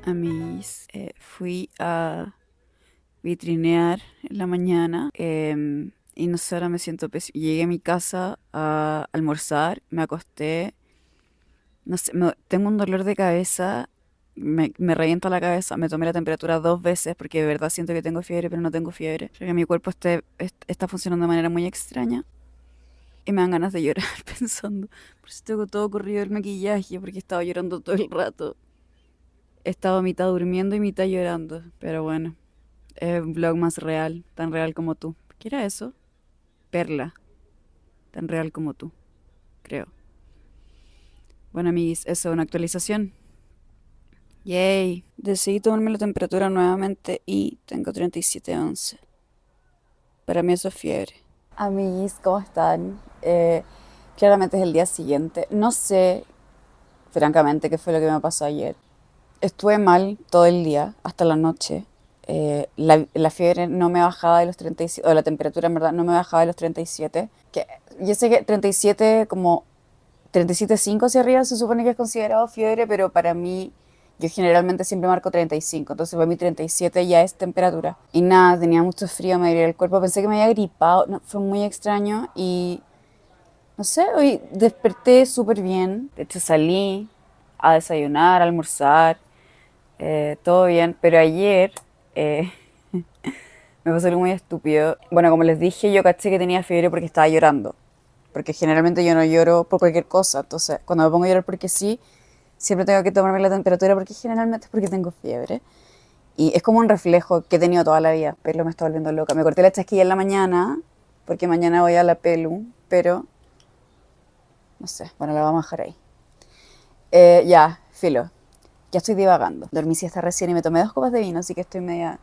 Fui a vitrinear en la mañana y no sé, ahora me siento pésimo. Llegué a mi casa a almorzar, me acosté, no sé, tengo un dolor de cabeza, me revienta la cabeza, me tomé la temperatura 2 veces porque de verdad siento que tengo fiebre, pero no tengo fiebre. Creo que mi cuerpo está funcionando de manera muy extraña y me dan ganas de llorar pensando. Por eso tengo todo corrido el maquillaje porque estaba llorando todo el rato. He estado mitad durmiendo y mitad llorando, pero bueno. Es un vlog más real, tan real como tú. ¿Qué era eso? Perla, tan real como tú, creo. Bueno, amiguis, eso, una actualización. Yay. Decidí tomarme la temperatura nuevamente y tengo 37,11. Para mí eso es fiebre. Amiguis, ¿cómo están? Claramente es el día siguiente. No sé, francamente, qué fue lo que me pasó ayer. Estuve mal todo el día, hasta la noche. La fiebre no me bajaba de los 37, o la temperatura en verdad no me bajaba de los 37. Que, yo sé que 37, como 37,5 hacia arriba se supone que es considerado fiebre, pero para mí, yo generalmente siempre marco 35, entonces para mí 37 ya es temperatura. Y nada, tenía mucho frío, me dolía el cuerpo, pensé que me había gripado, no, fue muy extraño y no sé, hoy desperté súper bien. De hecho salí a desayunar, a almorzar, todo bien, pero ayer eh, me pasó algo muy estúpido. Bueno, como les dije, yo caché que tenía fiebre porque estaba llorando. Porque generalmente yo no lloro por cualquier cosa. Entonces, cuando me pongo a llorar porque sí, siempre tengo que tomarme la temperatura porque generalmente es porque tengo fiebre. Y es como un reflejo que he tenido toda la vida. Pelo me está volviendo loca. Me corté la chasquilla en la mañana porque mañana voy a la pelu, pero no sé, bueno, la vamos a dejar ahí. Ya, filo. Ya estoy divagando. Dormí siesta recién y me tomé 2 copas de vino, así que estoy media.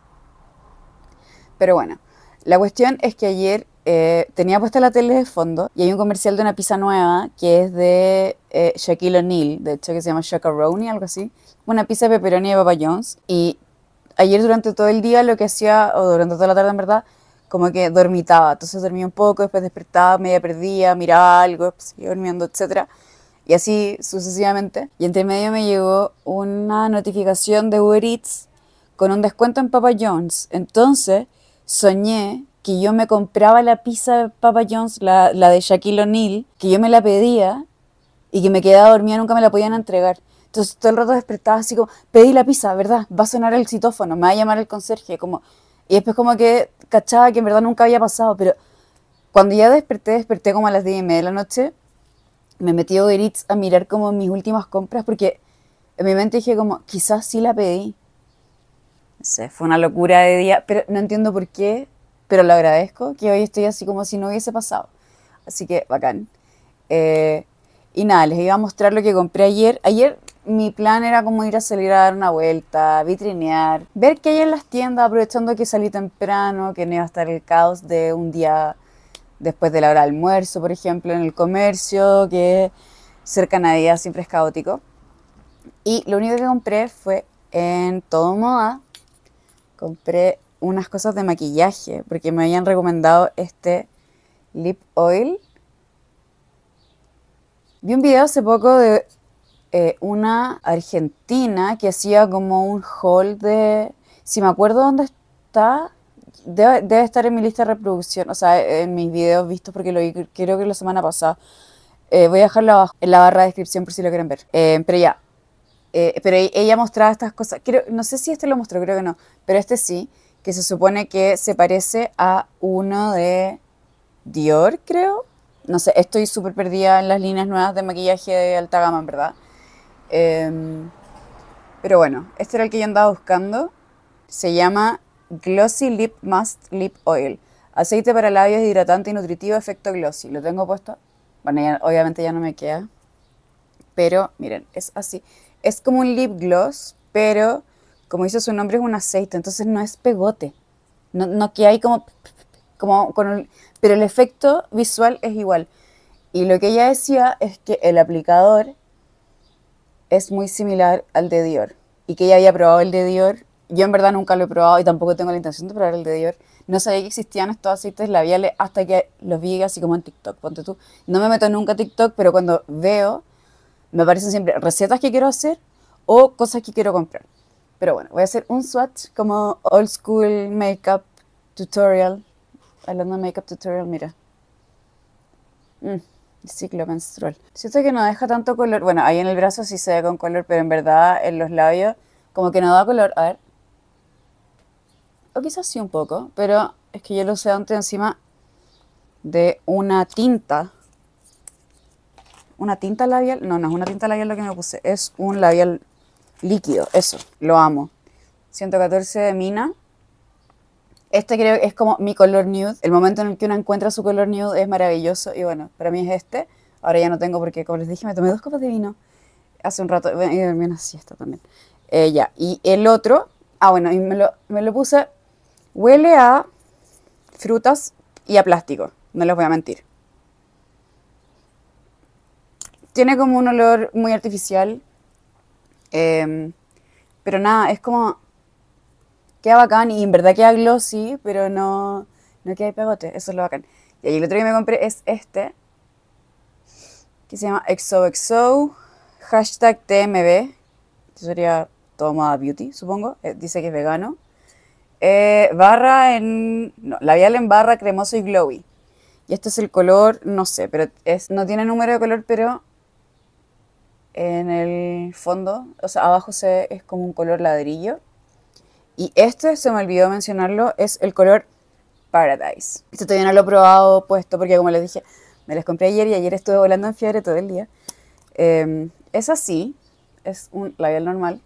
Pero bueno, la cuestión es que ayer tenía puesta la tele de fondo y hay un comercial de una pizza nueva que es de Shaquille O'Neal, de hecho que se llama Shakaroni, algo así. Una pizza de pepperoni de Papa John's. Y ayer durante todo el día lo que hacía, o durante toda la tarde en verdad, como que dormitaba. Entonces dormía un poco, después despertaba, media perdía, miraba algo, seguía durmiendo, etcétera. Y así sucesivamente. Y entre medio me llegó una notificación de Uber Eats con un descuento en Papa John's. Entonces soñé que yo me compraba la pizza de Papa John's, la de Shaquille O'Neal, que yo me la pedía y que me quedaba dormida, nunca me la podían entregar. Entonces todo el rato despertaba así como, pedí la pizza, ¿verdad? Va a sonar el citófono, me va a llamar el conserje, como... Y después como que cachaba que en verdad nunca había pasado, pero cuando ya desperté como a las 10:30 de la noche, me metí a Uber Eats a mirar como mis últimas compras, porque en mi mente dije como, quizás sí la pedí. No sé, fue una locura de día, pero no entiendo por qué, pero lo agradezco, que hoy estoy así como si no hubiese pasado. Así que, bacán. Eh, y nada, les iba a mostrar lo que compré ayer. Ayer mi plan era como ir a salir a dar una vuelta, vitrinear, ver qué hay en las tiendas, aprovechando que salí temprano, que no iba a estar el caos de un día después de la hora de almuerzo, por ejemplo, en el comercio, que cerca de Navidad siempre es caótico. Y lo único que compré fue en Todo Moda, compré unas cosas de maquillaje, porque me habían recomendado este lip oil. Vi un video hace poco de una argentina que hacía como un haul de... Si me acuerdo dónde está, debe estar en mi lista de reproducción, o sea, en mis videos vistos porque lo vi creo que la semana pasada. Voy a dejarlo abajo en la barra de descripción por si lo quieren ver. Pero ya, pero ella mostraba estas cosas, creo, no sé si este lo mostró, creo que no, pero este sí, que se supone que se parece a uno de Dior, creo. No sé, estoy súper perdida en las líneas nuevas de maquillaje de alta gama, en verdad. Pero bueno, este era el que yo andaba buscando. Se llama Glossy Lip Mask Lip Oil. Aceite para labios hidratante y nutritivo, efecto glossy. Lo tengo puesto. Bueno, obviamente ya no me queda. Pero miren, es así. Es como un lip gloss, pero como dice su nombre es un aceite, entonces no es pegote. No, no que hay como con pero el efecto visual es igual. Y lo que ella decía es que el aplicador es muy similar al de Dior. Y que ella había probado el de Dior. Yo en verdad nunca lo he probado y tampoco tengo la intención de probar el de Dior. No sabía que existían estos aceites labiales hasta que los vi así como en TikTok. Ponte tú. No me meto nunca a TikTok, pero cuando veo, me aparecen siempre recetas que quiero hacer o cosas que quiero comprar. Pero bueno, voy a hacer un swatch como old school makeup tutorial. Hablando de makeup tutorial, mira. Ciclo menstrual. Siento que no deja tanto color. Bueno, ahí en el brazo sí se ve con color, pero en verdad en los labios como que no da color. A ver. O quizás sí un poco, pero es que yo lo usé antes encima de una tinta. ¿Una tinta labial? No, no es una tinta labial lo que me puse. Es un labial líquido. Eso, lo amo. 114 de Mina. Este creo que es como mi color nude. El momento en el que uno encuentra su color nude es maravilloso. Y bueno, para mí es este. Ahora ya no tengo porque, como les dije, me tomé 2 copas de vino hace un rato. Y dormí una siesta también. Ya, y el otro... Ah, bueno, y me lo puse... Huele a frutas y a plástico. No les voy a mentir. Tiene como un olor muy artificial. Pero nada, es como... Queda bacán y en verdad queda glossy, pero no queda pegote. Eso es lo bacán. Y ahí el otro que me compré es este, que se llama XOXO, hashtag TMB, que sería todo moda beauty, supongo. Dice que es vegano. Barra en... No, labial en barra cremoso y glowy. Y este es el color, no sé, pero no tiene número de color, pero en el fondo, o sea, abajo es como un color ladrillo. Y este, se me olvidó mencionarlo, es el color Paradise. Este todavía no lo he probado puesto porque, como les dije, me los compré ayer y ayer estuve volando en fiebre todo el día. Es así, es un labial normal.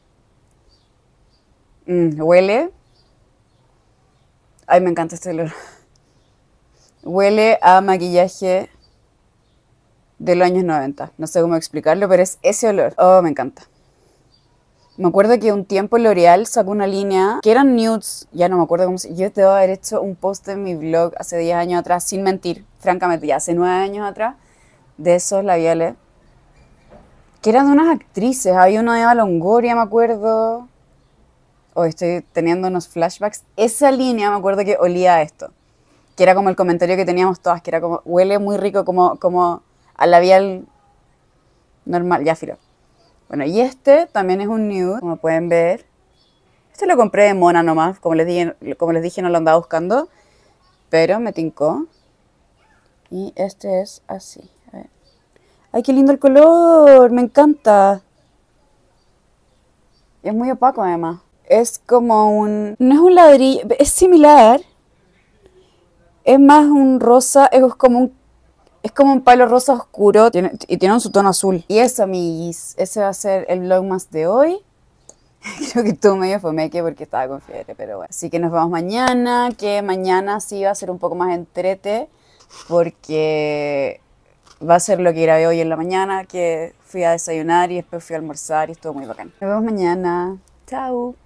Huele... Ay, me encanta este olor. Huele a maquillaje de los años 90. No sé cómo explicarlo, pero es ese olor. Oh, me encanta. Me acuerdo que un tiempo L'Oreal sacó una línea que eran nudes, ya no me acuerdo cómo se... Yo debo haber hecho un post en mi blog hace 10 años atrás, sin mentir, francamente, ya hace 9 años atrás, de esos labiales, que eran de unas actrices. Había uno de Eva Longoria, me acuerdo. Hoy estoy teniendo unos flashbacks. Esa línea me acuerdo que olía a esto, que era como el comentario que teníamos todas, que era como, huele muy rico como a labial normal, ya filo. Bueno, y este también es un nude, como pueden ver. Este lo compré de mona nomás, como les dije no lo andaba buscando, pero me tincó. Y este es así, a ver. ¡Ay, qué lindo el color! ¡Me encanta! Es muy opaco además. Es como un... No es un ladrillo, es similar. Es más un rosa, es como un palo rosa oscuro y tiene un subtono azul. Y eso, amiguis, ese va a ser el vlogmas de hoy. Creo que estuvo medio fomeque porque estaba con fiebre, pero bueno. Así que nos vemos mañana, que mañana sí va a ser un poco más entrete, porque va a ser lo que grabé hoy en la mañana, que fui a desayunar y después fui a almorzar y estuvo muy bacán. Nos vemos mañana. Chao.